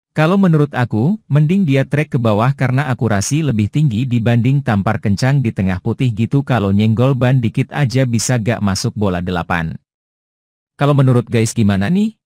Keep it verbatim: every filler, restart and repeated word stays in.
Kalau menurut aku, mending dia trek ke bawah karena akurasi lebih tinggi dibanding tampar kencang di tengah putih gitu. Kalau nyenggol ban dikit aja bisa gak masuk bola delapan. Kalau menurut guys gimana nih?